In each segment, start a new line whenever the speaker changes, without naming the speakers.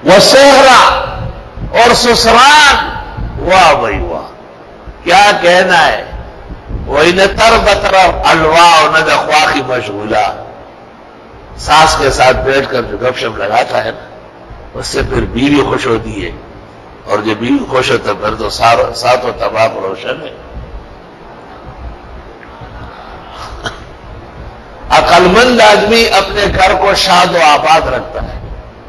وہ صحرا اور سسرال، واہ بھائی واہ، کیا کہنا ہے. وہی نہ تر بتر الواہ نہ دخواقی مشغولہ، ساس کے ساتھ بیٹھ کر جو گپ شپ لگاتا ہے نا، اس سے پھر بیوی خوش ہوتی ہے، اور جب بیوی خوش ہوتا پھر تو ساتوں طباق روشن ہے. عقل مند آدمی اپنے گھر کو شاد و آباد رکھتا ہے.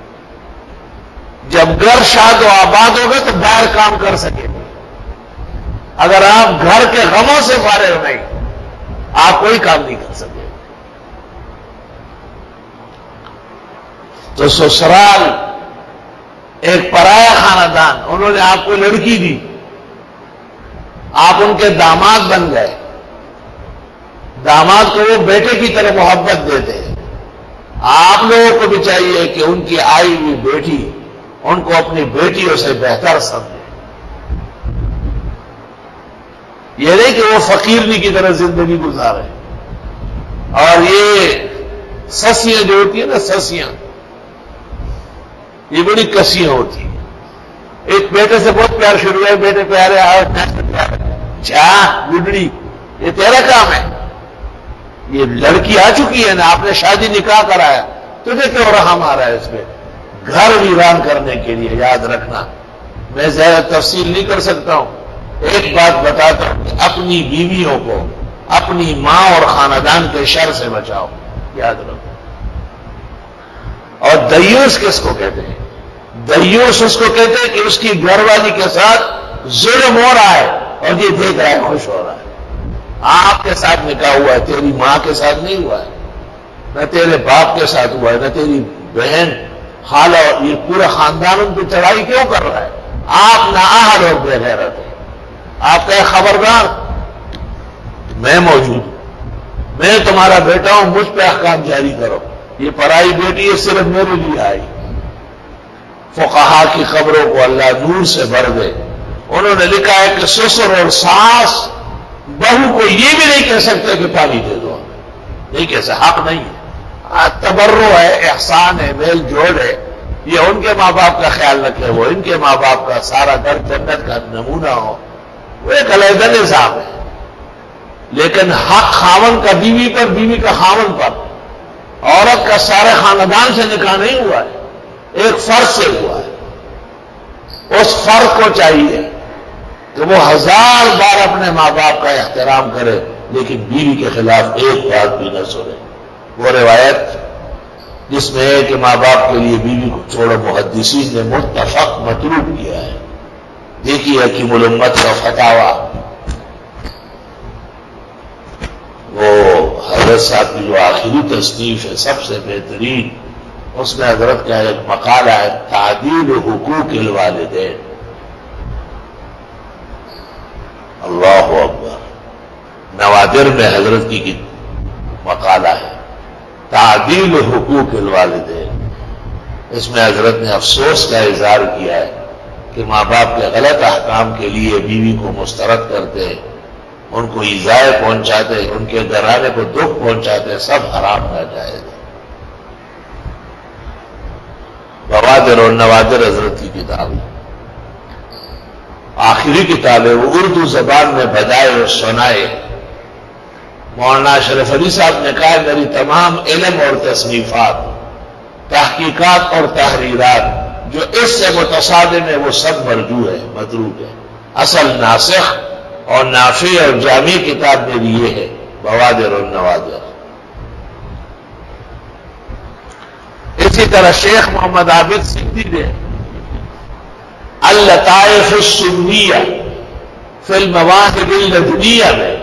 جب گھر شاد و آباد ہوگا تو باہر کام کر سکے گا. اگر آپ گھر کے غموں سے فارغ نہیں، آپ کوئی کام نہیں کر سکے. تو سسرال ایک پرایا خاندان، انہوں نے آپ کو لڑکی دی، آپ ان کے داماد بن گئے. داماد کو وہ بیٹے کی طرح محبت دیتے ہیں. آپ لوگوں کو بھی چاہیے کہ ان کی آئی ہوئی بیٹی ان کو اپنی بیٹیوں سے بہتر سمجھے. یہ نہیں کہ وہ فقیرنی کی طرح زندگی گزارے. اور یہ سسیاں جو ہوتی ہیں نا، سسیاں یہ بڑی کسیاں ہوتی ہیں. ایک بیٹے سے بہت پیار شروع ہے، بیٹے پیارے آؤ چا گڈڑی، یہ تیرا کام ہے. یہ لڑکی آ چکی ہے نا، آپ نے شادی نکاح کرایا، تجھے کیوں رحم آ رہا ہے اس پہ؟ گھر ویران کرنے کے لیے. یاد رکھنا، میں زیادہ تفصیل نہیں کر سکتا ہوں، ایک بات بتاتا ہوں کہ اپنی بیویوں کو اپنی ماں اور خاندان کے شر سے بچاؤ. یاد رکھو. اور دیوس کس کو کہتے ہیں؟ دیوس اس کو کہتے ہیں کہ اس کی گھر والی کے ساتھ ظلم ہو رہا ہے اور یہ دیکھ رہا ہے خوش ہو رہا ہے. آپ کے ساتھ نکاح ہوا ہے، تیری ماں کے ساتھ نہیں ہوا ہے، نہ تیرے باپ کے ساتھ ہوا ہے، نہ تیری بہن خالہ. یہ پورا خاندان ان پہ چڑھائی کیوں کر رہا ہے؟ آپ نااہل اور بے غیرت ہیں. آپ کا خبردار، میں موجود ہوں، میں تمہارا بیٹا ہوں، مجھ پہ احکام جاری کرو. یہ پرائی بیٹی ہے، صرف میرے لیے آئی. فقہا کی خبروں کو اللہ نور سے بھر دے. انہوں نے لکھا ہے کہ سسر اور ساس بہو کو یہ بھی نہیں کہہ سکتے کہ پانی دے دو، نہیں کہہ سکتے، حق نہیں ہے. تبرع ہے، احسان ہے، میل جوڑ ہے. یہ ان کے ماں باپ کا خیال رکھے، وہ ان کے ماں باپ کا، سارا گھر جنت کا نمونہ ہو، وہ ایک علیحدہ نظام ہے. لیکن حق خاون کا بیوی پر، بیوی کا خاون پر. عورت کا سارے خاندان سے نکاح نہیں ہوا ہے، ایک فرد سے ہوا ہے. اس فرد کو چاہیے کہ وہ 1000 بار اپنے ماں باپ کا احترام کرے، لیکن بیوی کے خلاف ایک بات بھی نہ سنے. وہ روایت جس میں ہے کہ ماں باپ کے لیے بیوی کو چھوڑو، محدثین نے متفق مطلوب کیا ہے. دیکھیے حکیم الامت کا فتاوی، وہ حضرت صاحب کی جو آخری تصنیف ہے سب سے بہترین، اس میں حضرت کا ایک مقالہ ہے تعدیل حقوق الوالدین. اللہ اکبر. نوادر میں حضرت کی مقالہ ہے تعدیل حقوق الوالدین. اس میں حضرت نے افسوس کا اظہار کیا ہے کہ ماں باپ کے غلط احکام کے لیے بیوی کو مسترد کرتے ہیں، ان کو ایذائے پہنچاتے ہیں، ان کے گھرانے کو دکھ پہنچاتے ہیں، سب حرام ناجائز ہے. بوادر اور نوادر حضرت کی کتاب ہے، آخری کتاب ہے. وہ اردو زبان میں بدائے اور سنائے. مولانا اشرف علی صاحب نے کہا میری تمام علم اور تصنیفات، تحقیقات اور تحریرات جو اس سے متصادم ہے وہ سب مرجوع ہے، متروک ہے. اصل ناسخ اور نافع اور جامع کتاب میری یہ ہے، بوادر اور نوادر. اسی طرح شیخ محمد عابد سندھی نے اللطائف السنیہ فی المواہب اللدنیہ میں،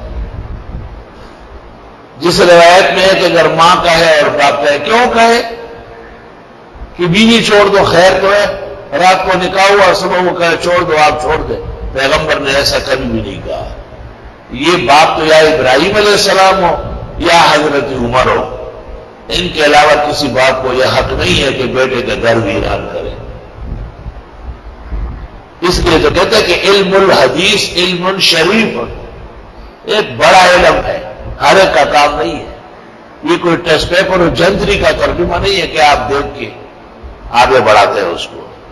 جس روایت میں ہے کہ اگر ماں کہے اور باپ کہے، کیوں کہے کہ بیوی چھوڑ دو خیر تو ہے، رات کو نکاح ہوا اور صبح وہ کہے چھوڑ دو، آپ چھوڑ دیں. پیغمبر نے ایسا کبھی بھی نہیں کہا. یہ باپ تو یا ابراہیم علیہ السلام ہو یا حضرت عمر ہو، ان کے علاوہ کسی باپ کو یہ حق نہیں ہے کہ بیٹے کا گھر ویران کرے. اس لیے تو کہتے ہیں کہ علم الحدیث علم شریف ایک بڑا علم ہے، ہر ایک کا کام نہیں ہے. یہ کوئی ٹیسٹ پیپر اور جنتری کا ترجمہ نہیں ہے کہ آپ دیکھ کے آگے بڑھاتے ہیں اس کو.